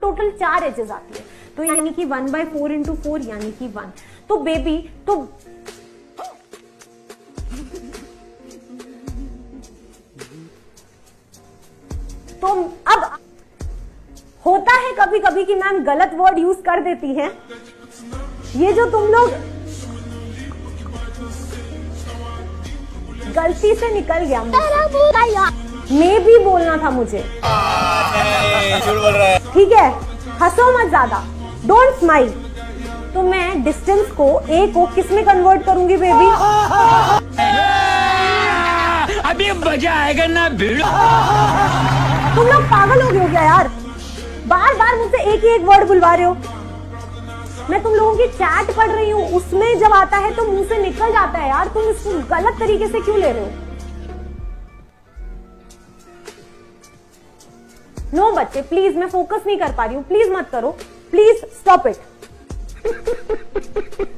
Total 4 edges आती है, तो यानी कि 1/4 इंटू 4 यानी कि 1। तो बेबी तो अब होता है कभी कभी कि मैम गलत वर्ड यूज कर देती हैं। ये जो तुम लोग गलती से निकल गया, मैं भी बोलना था मुझे। झूठ बोल रहा है। ठीक है, हंसो मत ज्यादा, डोंट स्माइल। तो मैं डिस्टेंस को ए को किस में कन्वर्ट करूंगी बेबी? अभी मजा आएगा ना भिड़ो। तुम लोग पागल हो गए हो क्या यार? बार बार मुझसे एक ही एक वर्ड बुलवा रहे हो। मैं तुम लोगों की चैट पढ़ रही हूँ, उसमें जब आता है तो मुंह से निकल जाता है यार। तुम इसको गलत तरीके से क्यों ले रहे हो? नो बच्चे प्लीज, मैं फोकस नहीं कर पा रही हूँ, प्लीज मत करो, प्लीज स्टॉप इट।